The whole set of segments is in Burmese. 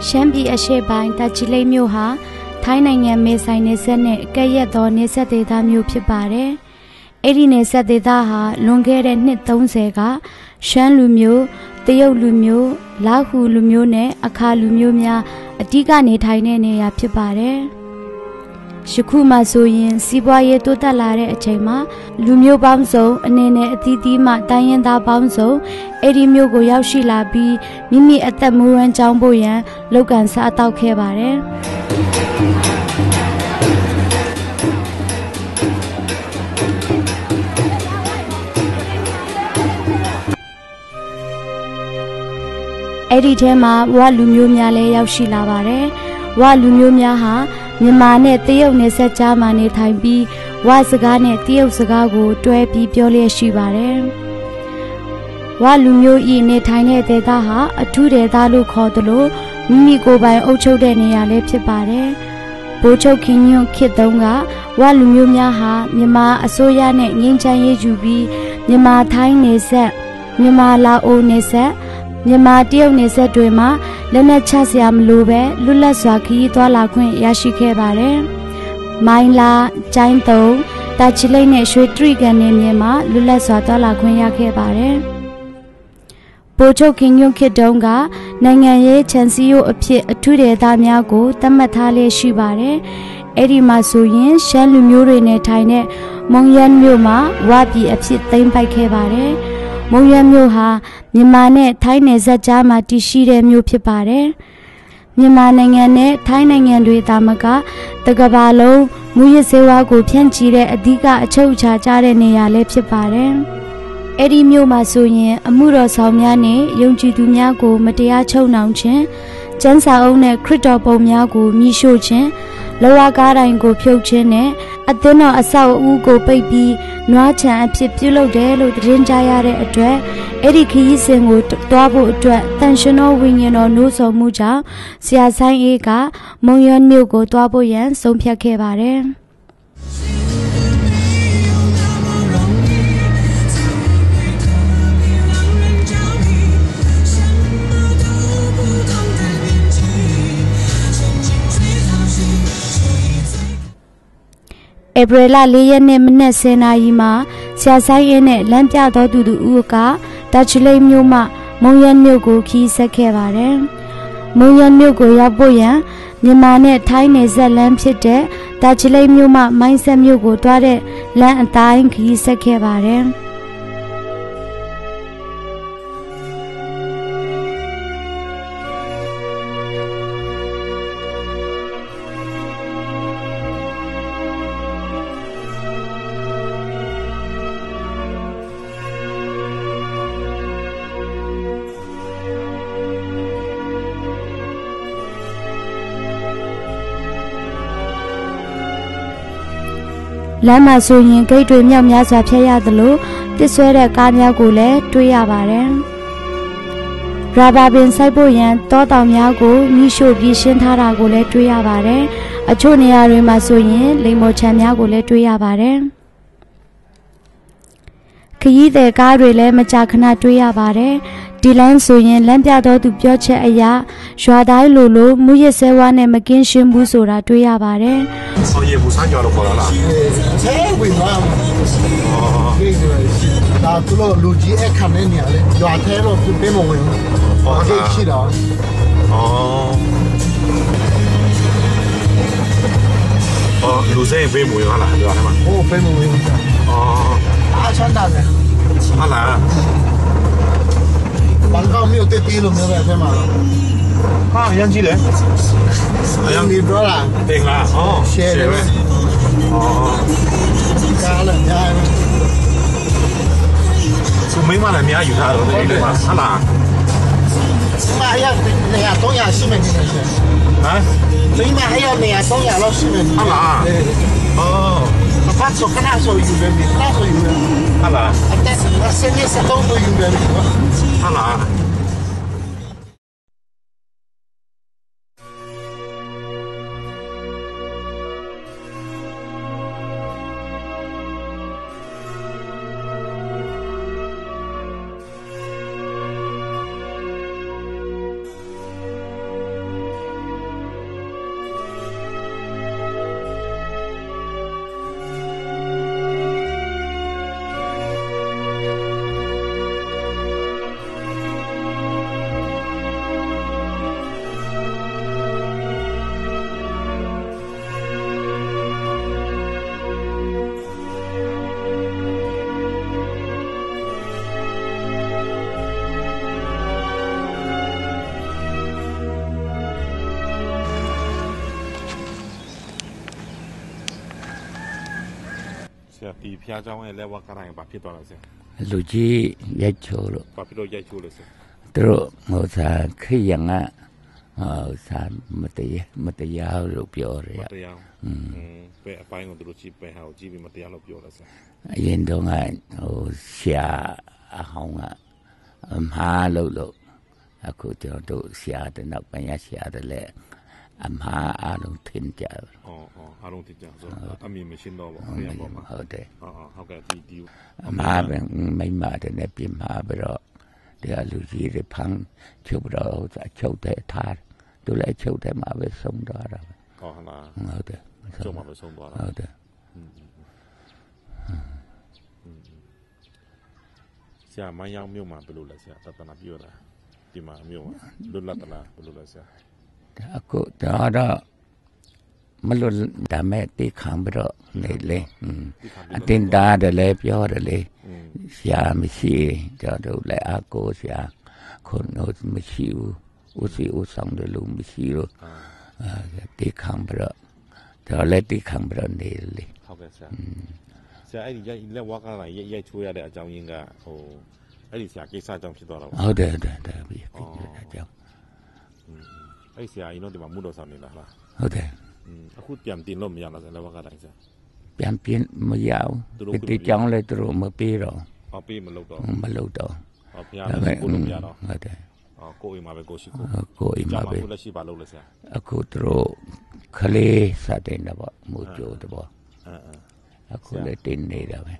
ရှမ်းပြည်အရှေ့ပိုင်းတာချီလိတ်မြို့ဟာထိုင်းနိုင်ငံမဲဆိုင်နယ်စပ်နဲ့ကပ်ရက်သောနယ်စပ်ဒေသမြို့ဖြစ်ပါတယ်။အဲ့ဒီနယ်စပ်ဒေသဟာလွန်ခဲ့တဲ့နှစ်30ကရှမ်းလူမျိုးတရုတ်လူမျိုးလာဟူလူမျိုးနဲ့အခါလူမျိုးများအဓိကနေထိုင်တဲ့နေရာဖြစ်ပါတယ်။ယခုမှဆိုရင်စီးပွားရေးတိုးတက်လာတဲ့အချိန်မှာလူမျိုးပေါင်းစုံအနေနဲ့အသီးသီးမှတိုင်းရင်းသားပေါင်းစုံအဲ့ဒီမျိုးကိုရောက်ရှိလာပြီးမိမိအသက်မွေးဝမ်းကြောင်းဖို့ရန်လုပ်ကန်စားတောက်ခဲ့ပါတယ်။အဲ့ဒီထဲမှာဝလူမျိုးများလည်းရောက်ရှိလာပါတယ်။ဝလူမျိုးများဟာမြန်မာနဲ့တရုတ်နယ်စပ်ကြားမှာနေထိုင်ပြီးဝစကားနဲ့တရုတ်စကားကိုတွဲပြီးပြောလျက်ရှိပါတယ်။ဝလူမျိုးဤနေထိုင်တဲ့ဒေသဟာအထူးဒေသလို့ခေါ်သလိုမိမိကိုယ်ပိုင်အုပ်ချုပ်တဲ့နေရာလည်းဖြစ်ပါတယ်။ဗိုလ်ချုပ်ခင်ညွန့်ခေတ်တုန်းကဝလူမျိုးများဟာမြန်မာအစိုးရနဲ့ငြိမ်းချမ်းရေးယူပြီးမြန်မာထိုင်းနယ်စပ်မြန်မာလာအိုနယ်စပ်မြန်မာတရုတ်နယ်စပ်တွေမှာလက်နက်ချစရာမလိုပဲလွတ်လပ်စွာခရီးသွားလာခွင့်ရရှိခဲ့ပါတယ်။မိုင်းလာကျိုင်းတုံတာချီလိတ်နဲ့ရွှေတြိဂံနယ်မြေမှာလွတ်လပ်စွာသွားလာခွင့်ရခဲ့ပါတယ်။ဗိုလ်ချုပ်ခင်ညွန့်ခေတ်တုန်းကနိုင်ငံရေးခြံစည်းရိုးအဖြစ်အထူးဒေသများကိုသတ်မှတ်ထားလျက်ရှိပါတယ်။အဲ့ဒီမှာဆိုရင်ရှမ်းလူမျိုးတွေနဲ့ထိုင်တဲ့မုံရန်မြို့မှာဝပြည်အဖြစ်သိမ်းပိုက်ခဲ့ပါတယ်။မုံရမြို့ဟာမြန်မာနဲ့ထိုင်းနယ်စပ်ကြားမှာတည်ရှိတဲ့မြို့ဖြစ်ပါတယ်။မြန်မာနိုင်ငံနဲ့ထိုင်းနိုင်ငံတွေသာမကတကမ္ဘာလုံးမူရစ်ဆေးဝါးကိုဖြန့်ချီတဲ့အဓိကအချုပ်အခြာကျတဲ့နေရာလည်းဖြစ်ပါတယ်။အဲ့ဒီမြို့မှာဆိုရင်အမှုတော်ဆောင်များနဲ့ယုံကြည်သူများကိုမတရားချုပ်နှောင်ခြင်းကျမ်းစာအုပ်နဲ့ခရစ်တော်ပုံများကိုမြှိရှို့ခြင်းလောကကားတိုင်းကိုဖြုတ်ခြင်းနဲ့အသင်းတော်အဆောက်အဦကိုပိတ်ပြီးနွားချံအဖြစ်ပြုလုပ်တယ်လို့သတင်းကြားရတဲ့အတွက်အဲ့ဒီခရီးစဉ်ကိုတွားဖို့အတွက်တန်ရှင်တော်ဝိညာဉ်တော်နှိုးဆော်မှုကြောင့်ဆရာဆိုင်အေးကမုံရွာမြို့ကိုတွားဖို့ရန်ဆုံးဖြတ်ခဲ့ပါတယ်။ဧပြီလ4ရက်နေ့မနက်10:00 နာရီမှာဆရာဆိုင်ရဲနဲ့လမ်းပြတော်သူဦးကတာချီလိတ်မြို့မှမုံရန်မြို့ကိုခီးဆက်ခဲ့ပါတယ်။မုံရန်မြို့ကိုရောက်ဖို့ရန်မြန်မာနဲ့ထိုင်းနယ်စပ်လမ်းဖြစ်တဲ့တာချီလိတ်မြို့မှမိုင်းဆက်မြို့ကိုတွားတဲ့လမ်းအတိုင်းခီးဆက်ခဲ့ပါတယ်။လမ်းမှာဆိုရင်ဂိတ်တွေမြောက်များစွာဖျက်ရသလိုတစ်ဆွဲတဲ့ကားများကိုလည်းတွေ့ရပါတယ်။ရာဘာပင်စိုက်ဖို့ရန်တောတောင်များကိုမြှိရှို့ပြီးရှင်းထားတာကိုလည်းတွေ့ရပါတယ်။အချို့နေရာတွေမှာဆိုရင်လိမ္မော်ခြံများကိုလည်းတွေ့ရပါတယ်။ခရီးသည်ကားတွေလည်းမကြာခဏတွေ့ရပါတယ်။ဒီလမ်းဆိုရင်လမ်းပြတော်သူပြောချက်အရရွာတိုင်းလိုမူရစ်ဆဲဝါးနဲ့မကင်းရှင်းဘူးဆိုတာတွေ့ရပါတယ်။哦，也不山脚都过来了。 才会嘛。哦。那除了路基爱看那年嘞，原台了就别么问。哦，这去了。 哦。哦，路上也别么问了，对吧？ 哦，别么问。 哦。 阿川大人。 阿兰。 广告没有对低了，没有白嘛。 啊，杨几嘞？ 杨你多了。 对啦，哦， 谢谢。 哦。 加了，加了。 是没嘛来面有他的对对嘛？阿兰。 妈还要那样东亚西门那个是。 啊？ 最起码还要那样东亚老西门。 阿兰。哦。 他说跟他说有人民，他说有人民。 阿兰。 但是他身边是都有人民。 阿兰。 မ第偏江的来我看看把皮多了噻， 路基也错了， 把皮多也出了噻。 都我才可以样啊，才没得要路标的呀。 没得要，ไปของตุรกีไปหาจีบีมาเตียเราเปียวแล้วสิเย็นตรงนั้นเสียห้องมาลุအခုကျွန်တော်တို့ဆရာတဲ့နောက်ပိုင်းရဆရာတဲ့လေအမှားအလုံးထင်ကြတယ်အားလုံးထင်ကြဆိုအမြင်မရှင်းတော့ဘူးခရမ်းပေါ်မှာဟုတ်တယ်ဟုတ်ကဲ့ဒီအမှားပဲမိမတဲ့နဲ့ပြင်မှာပြီးတော့တရားလူကြီးတွေဖမ်းချုပ်တော့ချုပ်တဲ့ထားသူလည်းချုပ်တယ်မှာပဲဆုံးသွားတာဟုတ်လားဟုတ်တယ်ချုပ်မှာပဲဆုံးသွားတာဟုတ်တယ်ဆရာမယောင်မြို့မှာဘယ်လိုလဲဆရာတတနာပြောတာဒီမှာမြို့မှာလွတ်လပ်တလားဘယ်လိုလဲဆရာအခုတော့မလွတ်ဒါမဲ့တိခံပြီးတော့နေလေအတင်တာတယ်လေပြောတယ်လေဆရာမရှိတော့တို့လည်းအကိုဆရာခုနို့မရှိဘူးဦးစီဦးဆောင်တယ်လို့မရှိလို့တိခံပြီးတော့တော့လည်းတိခံပြီးတော့နေလေဟုတ်ကဲ့ဆရာဆရာအဲ့ဒီလက်ဝါးကားလိုက်ရိုက်ချိုးရတဲ့အကြောင်းရင်းကဟိုအဲ့ဒီဆရာကိစ္စကြောင့်ဖြစ်သွားတာဟုတ်တယ်ပြီးအကြောင်းအဲ့ဆရာရင်တော့ဒီမှာမှုတော်ဆောင်နေတာလားဟုတ်တယ်အခုပြန်တင်လို့မရလားဆရာလက်ဝါးကားလိုက်ဆရာပြန်ပြင်းမရဘူးဒီကြောင်းလည်းသူတို့မပေးတော့ပေးမလုပ်တော့မလုပ်တော့ဘုရားကိုလို့ပြတော့ဟုတ်တယ်ကိုအိမ်မှာပဲကိုရှိကိုအိမ်မှာပဲကိုလက်ရှိပါလို့လဲဆရာအခုသူတို့ခလေးစတဲ့တော့ပေါ့မူကြိုတော့ပေါ့အခုလည်းတင်နေတာပဲ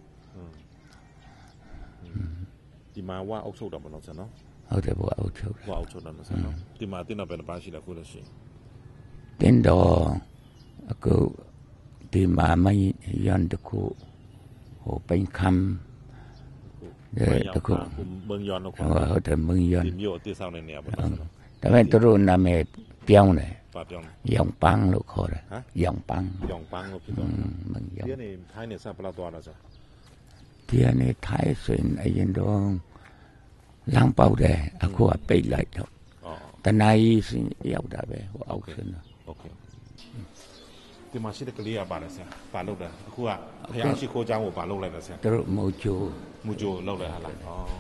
ဒီမှာဝါအုပ်ချုပ်တော့မလို့ဆရာနော်ဟုတ်တယ်ပေါ့အုပ်ချုပ်ဝါအုပ်ချုပ်တော့ဆရာနော်ဒီမှာတင်တော့ပဲပါရှိတယ်ခုလို့ရှိတင်တော့အခုဒီမှာမယန်တခုဟိုပိန်ခမ်တခုမင်းယန်တော့ဟုတ်တယ်မင်းယန်ဒီမြို့အသေးဆောင်နေနေရပါတော့ဒါပေမဲ့သူတို့နာမည်ပြောင်းတယ်ပါပြောင်းယောင်ပန်းလို့ခေါ်တယ်ယောင်ပန်းလို့ဖြစ်တော့မင်းယန်ဒီနေ့ထိုင်းနေစားပလာသွားတာဆိုဒီနေ့ထိုင်းဆိုရင်အရင်တော့လမ်းပေါက်တယ်အခုကပိတ်လိုက်တော့တနားကြီးစင်ရောက်တာပဲဟိုအောက်စင်โอเคဒီမှာရှိတဲ့ကလေးကပါတယ်ဆရာပါလို့တယ်အခုကဘုရားရှိခိုးเจ้าကိုပါလို့လိုက်တယ်ဆရာသူတို့မူဂျိုလောက်လိုက်ဟာလား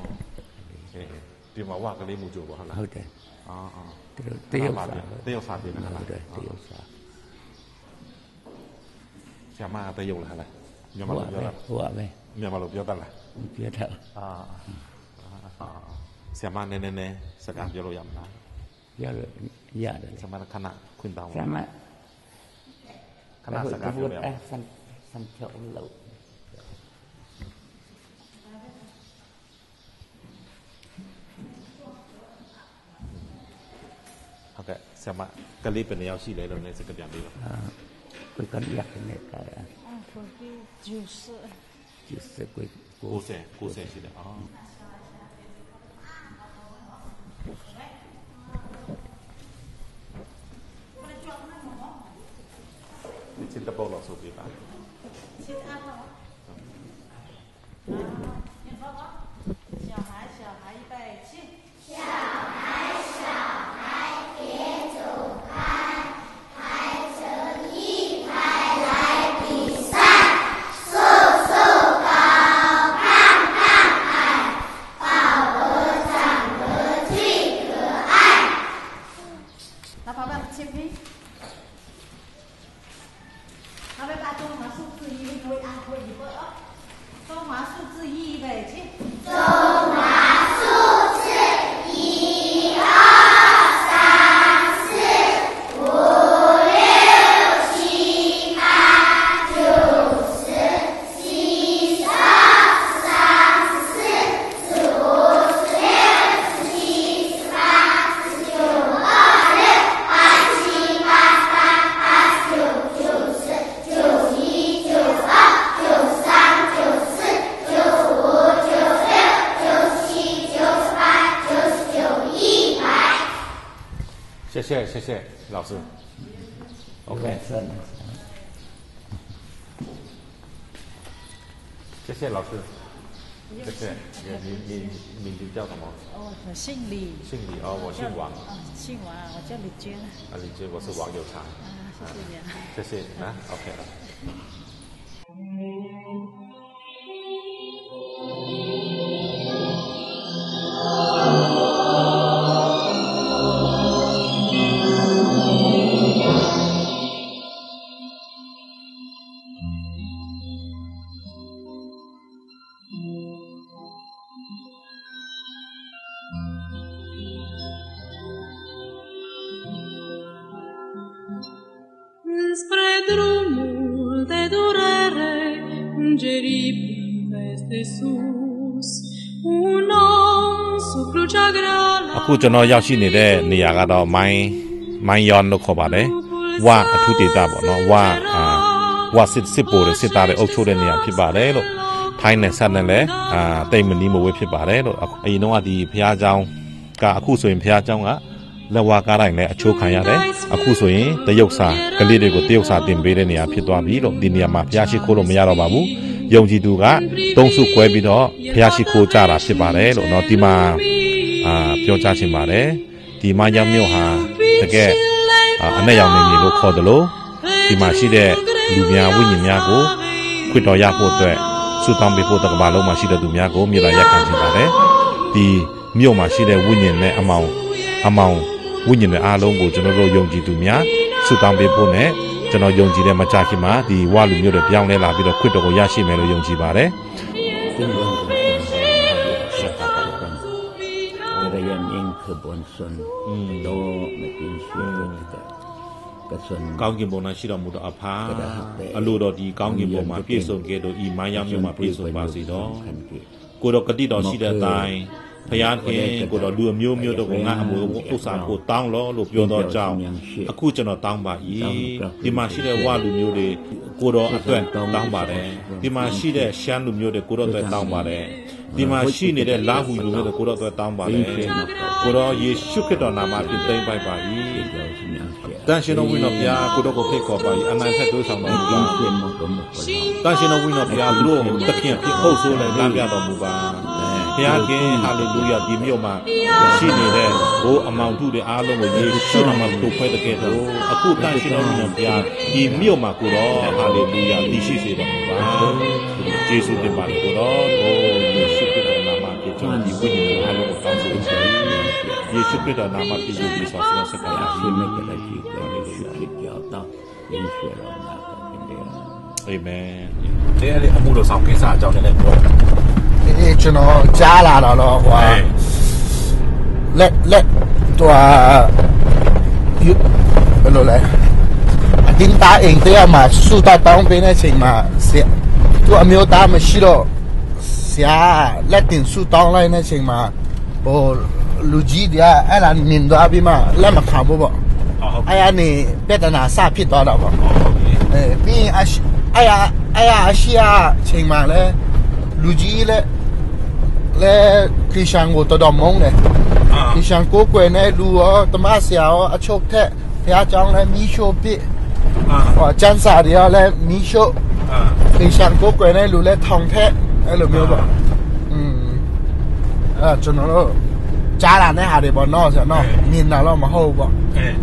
ဒီမှာဝကလေးမူဂျိုပေါ့ဟာလားဟုတ်တယ်သူတို့တရုတ်စာတယ်ဟုတ်တယ်တရုတ်စာဆရာမတရုတ်လားဟာလားမြန်မာလိုပြောတာဟုတ်ပါပဲမြန်မာလိုပြောတတ်လားပြောတတ်ဆရာမနည်းစကားပြောလို့ရမလားရတယ်ဆရာမခဏခွင့်တောင်းဆရာမခဏစကားပြောရအောင်ဆန်ချုံလို့ဟုတ်ကဲ့ဆရာမကလေးเป็นယောက်ရှိလဲလို့လည်းစကားပြန်ပေးပါကိုကလေးနေတာကိုကြီး 90 ကို90ရှိတယ်亲的包老手对吧？亲阿婆。你说吧。小孩预备起。小孩别走开，排成一排来比赛，瘦高，胖矮，饱和长得最可爱。来，宝贝，切片。中华数字1会按会一个中华数字1呗，去。中华数字1、2、3、4、5、6、7、8、9、10、11、12、13、14、15、16、17、18、19、20、21、22、23、24、25、谢谢老师 OK 谢谢老师谢谢你名字叫什么我姓李我姓王姓王我叫李娟李娟我是王有才谢谢你谢谢OK multe durere, ungeri primes de sus, un om sub crucea grea. အခုကျွန်တော်ရောက်ရှိနေတဲ့နေရာကတော့မိုင်းယွန်လို့ခေါ်ပါတယ်ဝါအထူးဒေသပေါ့နော်ဝါစစ်ပိုတွေစစ်သားတွေအုပ်ချုပ်တဲ့နေရာဖြစ်ပါတယ်လို့ထိုင်းနဲ့ဆက်နဲ့လည်းတိတ်မနီးမဝေးဖြစ်ပါတယ်လို့အရင်တော့ဒီဘုရားကျောင်းကအခုဆိုရင်ဘုရားကျောင်းကလက်ဝါကားတိုင်းလည်းအချိုးခံရတယ်အခုဆိုရင်တရုတ်စာကလေးတွေကိုတရုတ်စာတင်ပေးတဲ့နေရာဖြစ်သွားပြီလို့ဒီနေရာမှာဘုရားရှိခိုးလို့မရတော့ပါဘူးယုံကြည်သူကသုံးစုကွဲပြီးတော့ဘုရားရှိခိုးကြတာဖြစ်ပါတယ်လို့เนาะဒီမှာပြောကြားချင်ပါတယ်ဒီမယောင်မြို့ဟာတကယ်အနဲ့ရောင်နေမြေလို့ခေါ်တယ်လို့ဒီမှာရှိတဲ့လူများဝိညာဉ်များကိုခွင့်တော်ရဖို့အတွက်ဆုတောင်းပေးဖို့တကဘာလုံးမှာရှိတဲ့သူများကိုမြေလာရက်ခံချင်ပါတယ်ဒီမြို့မှာရှိတဲ့ဝိညာဉ်နဲ့အမောင်ဝိညာဉ်နဲ့အားလုံးကိုကျွန်တော်တို့ယုံကြည်သူများဆုတောင်းပေးဖို့နဲ့ကျွန်တော်ယုံကြည်တဲ့မကြခင်မှာဒီဝလူမျိုးတွေပြောင်းလဲလာပြီးတော့ခွင့်တော်ကိုရရှိမယ်လို့ယုံကြည်ပါတယ်ကောင်းကင်ဘုံ၌ရှိတော်မူသောအဖာအလိုတော်ဒီကောင်းကင်ဘုံမှာပြည့်စုံခဲ့တော်ဤမိုင်းရောက်မြို့မှာပြည့်စုံပါစေတော်ကိုတော်ဂတိတော်ရှိတဲ့အတိုင်းဖယားခင်ကိုတော်လူအမျိုးမျိုးတို့ကငါအမှုဥစ္စာကိုတောင်းလို့ပြောတော့ကြောင်းအခုကျွန်တော်တောင်းပါ၏ဒီမှာရှိတဲ့ဝလူမျိုးတွေကိုတော်အတွက်တောင်းပါတယ်ဒီမှာရှိတဲ့ရှမ်းလူမျိုးတွေကိုတော်အတွက်တောင်းပါတယ်ဒီမှာရှိနေတဲ့လာဟုလူမျိုးတွေကိုတော်အတွက်တောင်းပါတယ်ကိုတော်ယေရှုခရစ်တော်နာမဖြင့်သိမ်းပိုက်ပါ၏တန်ရှင်တော်ဝိညာဉ်ဘုရားကိုတော်ကိုဖိတ်ခေါ်ပါ၏အနန္တတိုးဆောင်တော်မူပါတန်ရှင်တော်ဝိညာဉ်ဘုရားသူတို့တခင်ဖြစ်ဟုတ်ဆိုးနဲ့လမ်းပြတော်မူပါဘုရားခင်ဟာလေလုယာဒီမြို့မှာရှိနေတဲ့ဘိုးအမောင်ထုတွေအားလုံးကိုယေရှုနာမဖြိုခွဲတဲ့ကဲ့သို့အခုတန်ရှင်တော်ဝိညာဉ်ဘုရားဒီမြို့မှာကိုတော်ဟာလေလုယာတည်ရှိစေတော်မူပါယေရှုတင်ပါတယ်ကိုတော်ယေရှုခရစ်တော်နာမဖြင့်ကျွန်တော်ဒီဝိညာဉ်အားလုံးကိုတောင်းဆိုချင်ယေရှုခရစ်တော်နာမဖြင့်ယုံကြည်စွာဆရာစကားရှိနေကြတဲ့ကြီးတော်ယေရှုခရစ်တော်တောင်းယေရှုတော်နာမဖြင့်အာမင်တဲ့အမှုတော်ဆောင်ကိစ္စအကြောင်းလည်းပြောကျွန်တော်ကြားလာတော့ဟိုလက်ตัวဘယ်လိုလဲအတင်းသားအိမ်တရားမှာစုတောင်းပေးတဲ့အချိန်မှာသူအမျိုးသားမရှိတော့ဆရာလက်တင်စုတောင်းလိုက်တဲ့အချိန်မှာဟိုလူကြီးတွေကအဲ့ဒါမြင်သွားပြီးမှလက်မခံဘူးပေါ့အဲ့ရနေပြဿနာစဖြစ်သွားတော့ပေါ့ပြီးအဲ့ရအရှိအချိန်မှာလဲလူကြီးလဲခရစ်ယာန်ကိုတော်မုန်းတယ်ခရစ်ယာန်ကိုကွယ်နေလူရောတမဆရာရောအချုပ်ထက်ဘုရားကျောင်းလဲမီးရှို့ပစ်ကျန်းစာတွေလဲမီးရှို့ခရစ်ယာန်ကိုကွယ်နေလူလဲထောင်ထက်အဲ့လိုမျိုးပေါ့အဲ့ကျွန်တော်တို့ကြားလာတဲ့ဟာတွေပေါ့နော်ဆရာနော်မြင်တာတော့မဟုတ်ပေါ့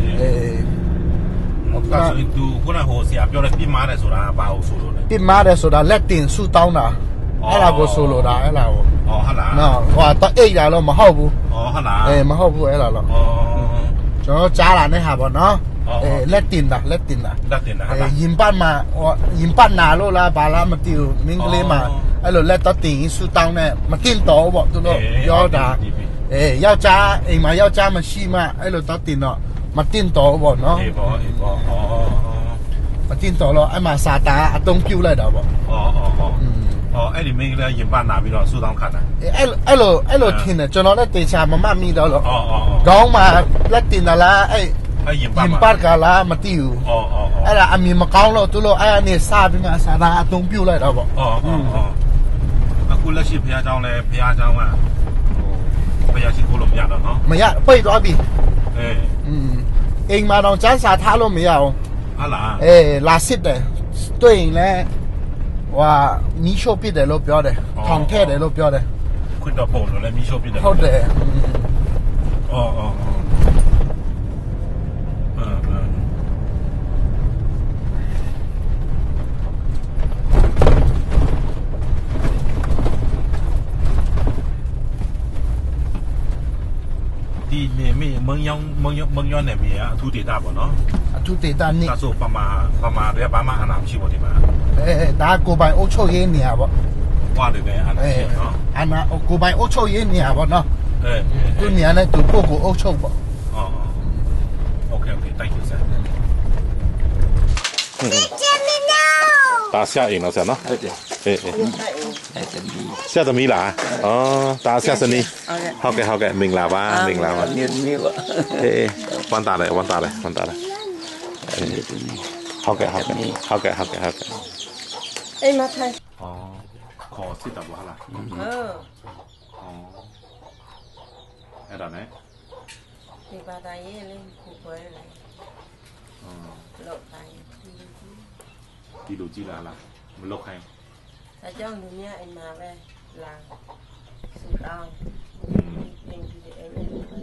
ဟုတ်ကဲ့ဆိုသူခုနကဟိုဆရာပြောတဲ့ပြစ်မှားတယ်ဆိုတာဘာလို့ဆိုလို့လဲပြစ်မှားတယ်ဆိုတာလက်တင်ဆူတောင်းတာအဲ့ဒါကိုဆိုလိုတာအဲ့ဒါကိုဟုတ်လားနော်ဟိုတော့အိတ်လာတော့မဟုတ်ဘူးဟုတ်လားမဟုတ်ဘူးအဲ့ဒါတော့ကျွန်တော်ကြားလာတဲ့ဟာပေါ့နော်လက်တင်တာရင်ပတ်နာလို့လားဘာလားမသိဘူးမင်းကလေးမှာအဲ့လိုလက်တော့တင်ဆူတောင်းနဲ့မတင်တော့ပေါ့သူတို့ပြောတာယောက်ျားအိမ်မှာယောက်ျားမရှိမှအဲ့လိုတော့တင်တော့မတင်တော့ပေါ့နော်မတင်တော့လို့အဲ့မှာစာတာအတုံးပြုတ်လိုက်တာပေါ့အဲ့ဒီမင်းကလေးရင်ပတ်နာပြီးတော့ဆူတောင်းခံတာအဲ့လိုထင်တယ်ကျွန်တော်လည်းတေချာမမှတ်မိတော့လို့ခေါင်းမှာလက်တင်တာလားအဲ့ရင်ပတ်ကလားမသိဘူးအဲ့ဒါအမြင်မကောင်းလို့သူတို့အဲ့အနေစားပြီးမှစာတာအတုံးပြုတ်လိုက်တော့ပေါ့အခုလက်ရှိဘုရားကျောင်းလဲဘုရားကျောင်းကဘုရားရှိခိုးလို့မရတော့နော်မရပိတ်သွားပြီအိမ်မှာတော့ကျန်းစာထားလို့မရအောင်ဟုတ်လားလာစစ်တယ်တွေ့ရင်လည်းဟိုမီးရှို့ပစ်တယ်လို့ပြောတယ်ထောင်ထဲတယ်လို့ပြောတယ်ခွင့်တော်ပုံလို့လည်းမီးရှို့ပစ်တယ်ဟုတ်တယ်ဒီမြေမုံရောနယ်မြေအထူးဒေသပေါ့နော်အထူးဒေသနိဒါဆိုပမာတွေဘာမှအနာမရှိဘူးဒီမှာဒါကိုပိုင်အုပ်ချုပ်ရေးနေရပေါ့ဝါတွေပဲအနာရှိနော်အနာကိုပိုင်အုပ်ချုပ်ရေးနေရပေါ့နော်သူနေရာနဲ့သူပုဂ္ဂိုလ်အုပ်ချုပ်ပေါ့โอเค thank you sir 打下瘾了噻喏，下得米啦，哦，打下身呢，好嘅，明啦吧，วันตาเลย，好嘅， 哎妈太， 哦，ขอสิตับว่าล่ะอ๋อအဲ့ဒါနဲ့ဒီဘာသာရေးလေးခုပွဲလေလောက်တိုင်းဒီလိုကြည့်လားမလောက်ခိုင်းအကြောင်းလူများအိမ်မှာပဲလာစူတောင်းပြင်ပြီးတယ်အဲ့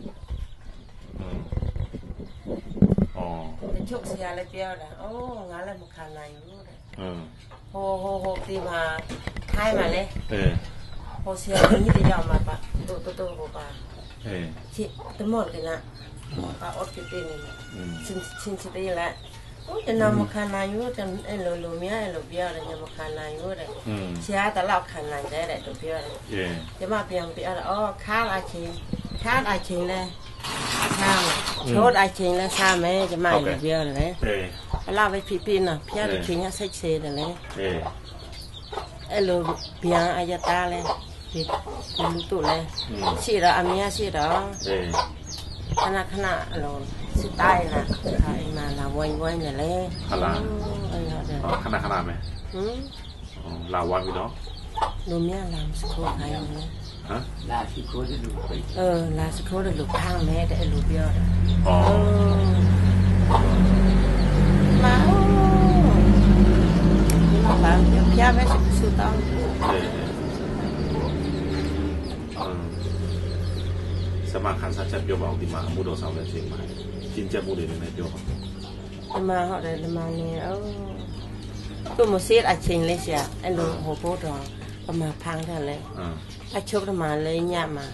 อ๋อတချို့ဆရာလည်းပြောတာအိုးငါလည်းမခံနိုင်ဘူးတဲ့ဟိုဒီမှာခိုင်းပါလေဟိုဆရာကြီးတယောက်မှာပါတို့ဟိုပါချစ်တမော့ကနာပါအော်ပြတင်းနေချင်းချစ်တယ်လားโอ้ยนำมาคันนายอยู่แต่ไอ้โลเมียไอ้โลเปียอะไรเนี่ยมาคันนายอยู่แต่เสียแต่เราคันนายได้แต่ตัวเปียอะไรจะมาเปียงเปียอะไรอ๋อข้าวอาชีเลยข้าวโชดอาชีเลยข้าวไหมจะมาไอ้โลเปียอะไรเราไปพี่น่ะเปียอะไรชิงอ่ะเซ็กซี่แต่เลยไอ้โลเปียอายตาเลยพี่รู้ตัวเลยสิเราอามีสิเราขณะเราสิตายนะใครมาลาวันเนี่ยเลยขนาดไหมลาวันพี่น้องลูเมียลามสโคใครเนี่ยลาสิโคได้ลูกไปลาสโคได้ลูกข้างแม่ได้ลูกเบี้ยมาบ้านพี่แม่สุดต้องสมาคันสัจจะပြောပါအောင်ဒီမှာအမှုတော်ဆောင်တဲ့အချိန်မှာကျင့်ကြံမှုတွေနဲ့ပြောပါဒီမှာဟုတ်တယ်ဒီမှာနေသူ့မစေးအချိန်လေးရှာအဲ့လိုဟိုပို့တော်ပမာဖန်းတယ်လေအချုပ်တမှာလေးညမှာ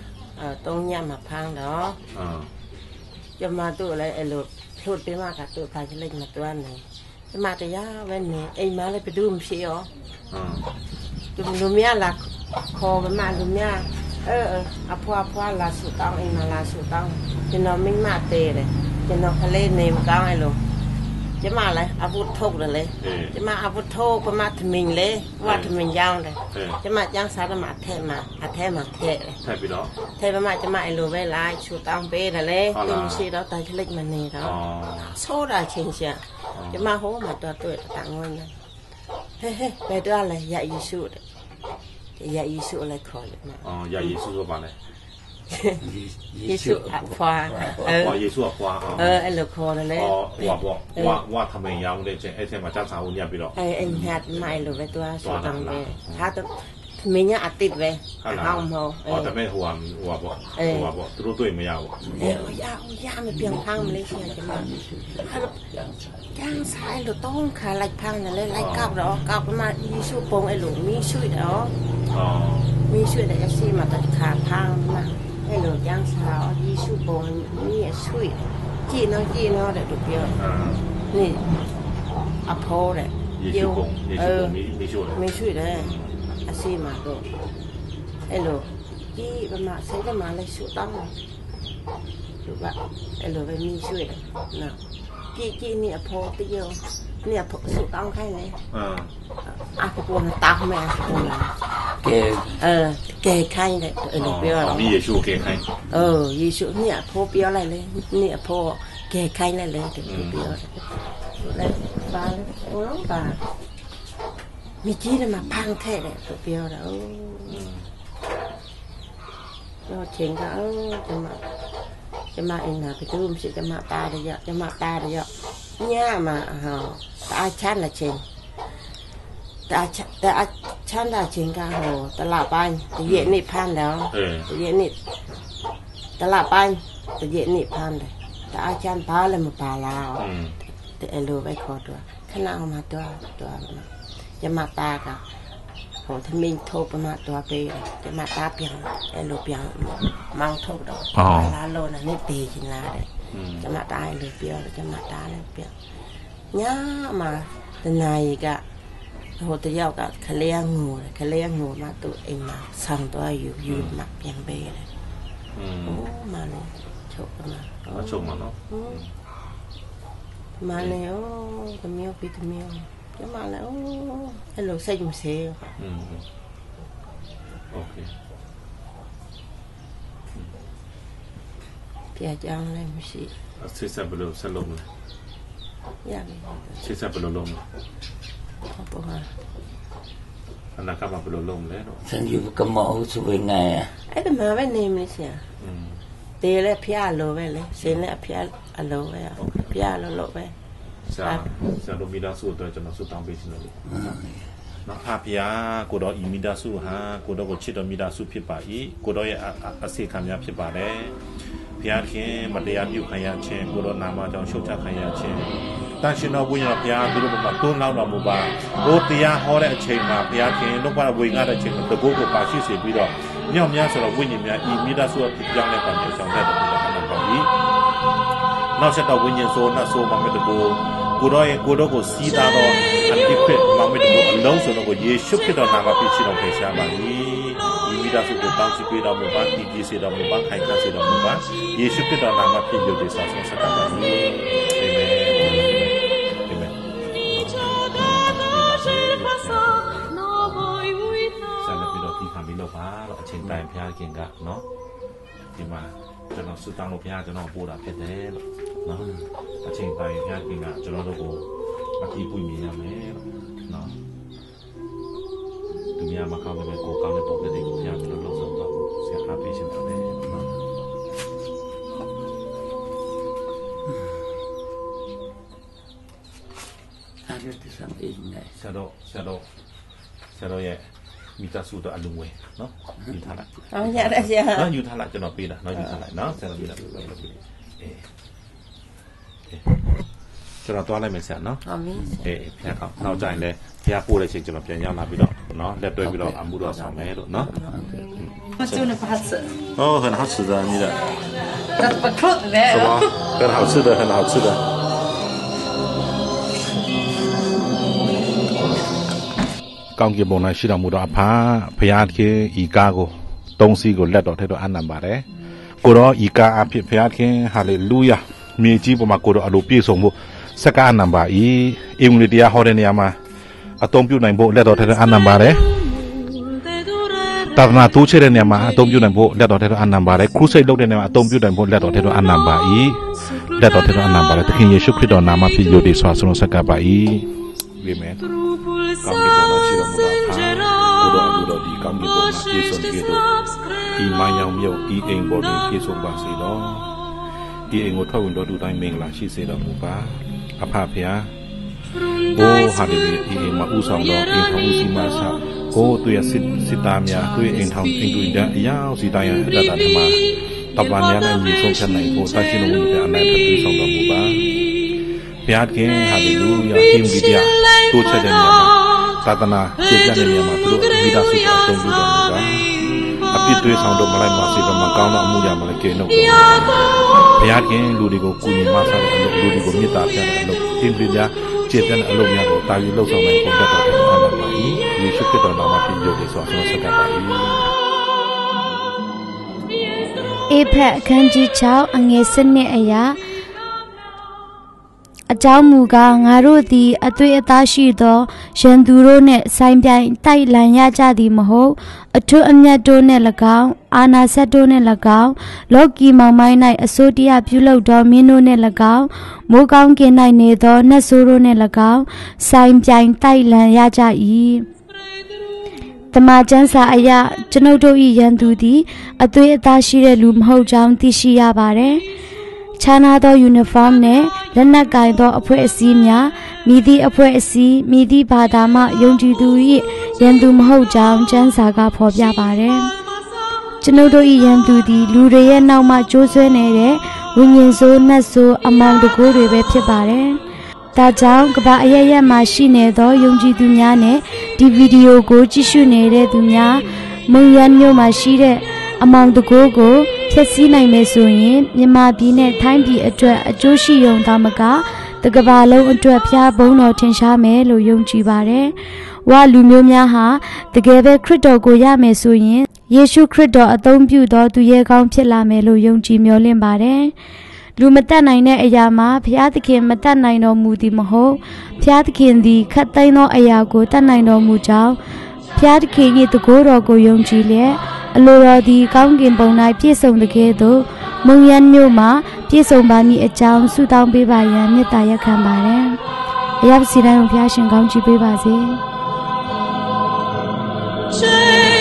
3ညမှာဖန်းတော့ကျမတို့လည်းအဲ့လိုလှုပ်ပေးမှကသူ့ဖာချလိုက်မတွန်းနေကျမတရားပဲနေအိမ်မလည်းဘယ်သူမှမရှိရောသူလူမရလာခေါ်မမလူမရအဖွာလာစုတောင်းအိမ်မှာလာစုတောင်းကျွန်တော်မိမတေးတယ်ကျွန်တော်ကလေးနေမကောင်းအဲ့လိုကျမလည်းအဝတ်ထုတ်တယ်လေကျမအဝတ်ထုတ်ပမသမင်လေဝတ်သမင်ရောင်းတယ်ကျမကျန်းစားတယ်မှာအထဲမှာထည့်ပြီးတော့ထည့်ပမကျမအဲ့လိုပဲလိုက်စုတောင်းပေးတယ်လေသူမရှိတော့တိုင်ချလိုက်မနေတော့ဆိုးတာချင်းရှာကျမဟိုမှာတော့တွေ့တာငွေနဲ့ဟဲဘယ်တော့လဲရယေရှုတဲ့ရယေရှုလည်းခေါ်တယ်ရယေရှုဆိုပါလေယေရှုအဖွာယေရှုအဖွာအဲ့လိုခေါ်တယ်လေဝါသမင်ရောင်းတဲ့ချင်းအဲ့ထဲမှာကြောက်စာဦးညပ်ပြီးတော့အဲ့ညတ်မိုင်လိုပဲသွားဆိုတော့ပဲဟာတော့မင်းကအတစ်ပဲဟောင်းမဟုတ်တမဲဟိုပေါ့သူတို့တွေ့မရဘူးရမပြန်ဖမ်းမလေးရှိရကျမကျန်းဆိုင်လို့တောင်းခါလိုက်ဖမ်းတယ်လေလိုက်ကောက်တော့ကောက်မှယေရှုပုံအဲ့လိုမီးရွှေ့တော့မီးရွှေ့တယ်ရရှိမှတခါဖမ်းမှာအဲ့လိုကျန်းစာယေရှုပုံမီးရွှေ့ကြည့်နော်တဲ့သူပြောนี่အဖိုးတဲ့ယေရှုပုံမီးရွှေ့တယ်အစီမှာတော့အဲ့လိုဒီဗမာစိတ်ကမှလည်းရှုတောင်းသူကအဲ့လိုပဲမီးရွှေ့တယ်နော်ကြည့်นี่အဖိုးတယောนี่အဖိုးရှုတောင်းခိုင်းလေအခုပေါ်မှာတောင်းမယ်အခုလာကဲခိုင်းတယ်အဲ့လိုပြောတော့ယေရှုကဲခိုင်းယေရှုนี่အဖိုးပြောလိုက်လေนี่အဖိုးကဲခိုင်းလိုက်လေသူပြောတယ်လည်းပါလေဟောပါမိကြီးတယ်မှာဖန်ထဲတယ်သူပြောတာတော့ချင်းကကျမအိမ်မှာဘယ်သူမှမရှိကျမတားတယ်ညမှာဟာတာချမ်းလာချင်းတာချမ်းလာချင်းကဟိုတလပိုင်းတရက်နေ့ဖန်တော့တရက်နေ့တလပိုင်းတရက်နေ့ဖန်တယ်တာချမ်းပါလည်းမပါလားတဲ့လိုပဲခေါ်တော့ခဏမှတော့ကျမတားကဟိုသမင်းထုတ်ပမတော့ပေးတယ်ကျမတားပြန်အဲ့လိုပြန်မောင်းထုတ်တော့လာလို့နဲ့တေးချင်လာတယ်ကျမတားအဲ့လိုပြောတယ်ကျမတားလည်းပြန်ညမှာတနာရီကဟိုတယောက်ကခလေးငိုမှသူ့အိမ်မှာဆောင်တော့ယူမှပြန်ပေးတယ်မလို့ချုပ်ပမချုပ်မနော်มาแล้วตะเมียวปีตะเมียวจะมาแล้วให้เราใส่จุ่มเสียโอเคพี่อาจารย์อะไรไม่ใช่เสียสับปะรดสลมเลยยากเลยเสียสับปะรดลมเอาปะมาอันนั้นก็มาปะรดลมแล้วฉันอยู่กับหมอสวยไงไอ้ก็มาไว้เนมเลยเสียเตะแล้วพี่อาโลไว้เลยเส้นแล้วพี่อาโลไว้พี่อาโลไว้จะโดมิดาสูตัวจะมาสู้ตามไปสินะนักภาพยากูดออิมิดาสูฮะกูดอกูชิดอมิดาสูพิบาอีกูดอยอาศัยคำยาพิบาเร่พยาเขียนมาเดียนอยู่ขยะเชนกูดอนามาจังชุกจักขยะเชนตั้งชินเอาบุญยาพยาดูรูปมาตุ้นเล่าหน่อมูบาโรตียาฮอร์เชนมาพยาเขียนลูกว่าบุญงาเชนมันตะโกกูปาชิเสียบีดอเนี่ยมีสำหรับบุญยาอิมิดาสูพิจารณาปัญญาจังได้ตัวจะขนาดนี้นอกจากตัวบุญยาโซน่าโซมาไม่ตะโกกูดอกูซีตาดออันที่เพื่อมาไม่ถูกอันล้มส่วนกูเยชุบที่ดอนามาพิชิตเอาไปใช้มาอีมีดาสุกูตั้งสิบดาวมุบ้านที่กี่สิบดาวมุบ้านใครข้าสิบดาวมุบ้านเยชุบที่ดอนามาพิจิตรดีสาวสักการะนี้เอเมนเอเมนสารพิโรที่คำพิโรฟ้าเราเชิญแต่พยาเก่งกะเนาะที่มาจะนำสุตังโลพยาจะนำปูดาเพชรเด้เนาะอาเชิญไปพยาเก่งกะจะนำโลโก้มาที่ปุ้ยมีอะไรเนาะดูมีอะไรมาเข้าไปเป็นโกเข้าในปกติพยาจะลงสอบเสียค่าเพชรเด้เนาะอะไรที่ทำเองไงชาโดเย่มีตาสูตัวอลุงเวเนาะอยู่ท่าละอย่าได้เสียเนาะอยู่ท่าละจะนอนปีละเนาะอยู่ท่าละเนาะจะนอนปีละจะนอนตัวอะไรไม่เสียเนาะพี่เข้าใจเลยพี่พูดอะไรเชิงจะนอนเพียงยาวนาพี่ดอกเนาะเล็บด้วยพี่ดอกอามูดอกสองเมตรเนาะ哦，很好吃的，你的。是吧？很好吃的，很好吃的。ကောင်းကင်ဘုံ၌ရှိတော်မူသောအဖဖရာသခင်ဤကားကိုတုံးစီကိုလက်တော်ထဲသို့အနံပါတယ်ကိုရောဤကားအဖြစ်ဖရာသခင်ဟာလေလုယာမြေကြီးပေါ်မှာကိုရောအလိုပြည့်စုံဖို့စက္ကအနံပါဤအင်္ဂလိပ်တရားဟောတဲ့နေရာမှာအသုံးပြုနိုင်ဖို့လက်တော်ထဲသို့အနံပါတယ်တာသနာတိုးချဲ့တဲ့နေရာမှာအသုံးပြုနိုင်ဖို့လက်တော်ထဲသို့အနံပါတယ်ခရုစိတ်လုပ်တဲ့နေရာမှာအသုံးပြုနိုင်ဖို့လက်တော်ထဲသို့အနံပါဤလက်တော်ထဲသို့အနံပါတယ်သခင်ယေရှုခရစ်တော်နာမဖြင့်ယုံကြည်စွာဆုံးစက္ကပါဤအာမင်ကောင်းကင်ဘုံမှာရှိတော်မူသောအခါကိုတော်အလိုတော်ဒီကောင်းကင်ဘုံမှာပြည့်စုံကြသောဤမိုင်းရောင်မြုပ်ဤအိမ်ပေါ်တွင်ပြည့်စုံပါစေသောဤအိမ်ကိုထွက်ဝင်တော်သူတိုင်းမင်္ဂလာရှိစေတော်မူပါအဖဖျားအိုဟာလေလုယာဤအိမ်မှာဥဆောင်တော်အိမ်ထောင်ဦးစီးမှဆကိုတွေ့ရစစ်သားများတွေ့အိမ်ထောင်အိမ်တွေ့တဲ့အရာစီတိုင်းရတတ်တာမှာတပန်များနဲ့ညီဆုံးဖြတ်နိုင်ဖို့တရှိတော်မူတဲ့အနိုင်ထပ်ပြီးဆောင်တော်မူပါဘုရားခင်ဟာလေလုယာဟိမဒီတရားတိုးချက်တဲ့နေရာမှာသာသနာကျေပြတဲ့နေရာမှာသူတို့မိသားစုအသုံးပြုတော်မူပါအပြစ်တွေးဆောင်တော့မလိုက်ပါစေတော့မကောင်းတော့အမှုရမလဲကဲတော့ဘုရားခင်လူတွေကိုကူညီမဆာတဲ့အလုပ်လူတွေကိုမေတ္တာပြတဲ့အလုပ်ဟိမဒီတရားကျေပြတဲ့အလုပ်များကိုတာယူလှုပ်ဆောင်နိုင်ပုံသက်တော်တဲ့အာမင်ပါယေရှုခရစ်တော်နာမဖြင့်ယုံကြည်စွာဆုံးဆက်ကပါ၏အေဖက်အခန်းကြီး6အငယ်7အရာအကြောင်းမူကားငါတို့သည်အသွေးအသားရှိသောရန်သူတို့နှင့်ဆိုင်ပြိုင်တိုက်လန်ရကြသည်မဟုတ်အထွတ်အမြတ်တို့နှင့်၎င်းအာနာစက်တို့နှင့်၎င်းလောကီမောင်မိုင်း၌အစိုးတရားပြုလုပ်သောမင်းတို့နှင့်၎င်းမိုးကောင်းကင်၌နေသောနတ်ဆိုးတို့နှင့်၎င်းဆိုင်ပြိုင်တိုက်လန်ရကြ၏တမန်ကျမ်းစာအရကျွန်ုပ်တို့၏ရန်သူသည်အသွေးအသားရှိတဲ့လူမဟုတ်ကြောင်းသိရှိရပါသည်ခြားနာသောယူနီဖောင်းနဲ့လက်နက်ကင်သောအဖွဲ့အစည်းများမိသည့်အဖွဲ့အစည်းမိသည့်ဘာသာမှယုံကြည်သူ၏ရန်သူမဟုတ်ကြောင်းကျမ်းစာကဖော်ပြပါတယ်။ကျွန်ုပ်တို့၏ရန်သူသည်လူတွေရဲ့နောက်မှကြိုးဆွဲနေတဲ့ဝိညာဉ်ဆိုးနတ်ဆိုးအမောင်တကိုးတွေပဲဖြစ်ပါတယ်။ဒါကြောင့်ကမ္ဘာအရပ်ရပ်မှာရှိနေသောယုံကြည်သူများနဲ့ဒီဗီဒီယိုကိုကြည့်ရှုနေတဲ့သူများမုံရန်မြို့မှာရှိတဲ့အမောင်တကိုးကိုဖျက်ဆီးနိုင်မယ်ဆိုရင်မြန်မာပြည်နဲ့ထိုင်းပြည်အတွက်အကျိုးရှိရုံသာမကတကမ္ဘာလုံးအတွက်ဖျားဘုံတော်ထင်ရှားမယ်လို့ယုံကြည်ပါတယ်။ဝါလူမျိုးများဟာတကယ်ပဲခရစ်တော်ကိုရမယ်ဆိုရင်ယေရှုခရစ်တော်အသုံးပြုသောသူရဲကောင်းဖြစ်လာမယ်လို့ယုံကြည်မျှော်လင့်ပါတယ်။လူမတတ်နိုင်တဲ့အရာမှာဘုရားသခင်မတတ်နိုင်တော်မူသည်မဟုတ်ဘုရားသခင်သည်ခတ်သိမ်းသောအရာကိုတတ်နိုင်တော်မူကြောင်းဘုရားသခင်၏တကိုးတော်ကိုယုံကြည်လျက်အလိုတော်သည်ကောင်းကင်ဘုံ၌ပြည့်စုံသကဲ့သို့မုံရန်မြို့မှာပြည့်စုံပါမည်အကြောင်းဆုတောင်းပေးပါရန်မေတ္တာရက်ခံပါတယ်အရာစီတိုင်းကိုဘုရားရှင်ကောင်းချီးပေးပါစေ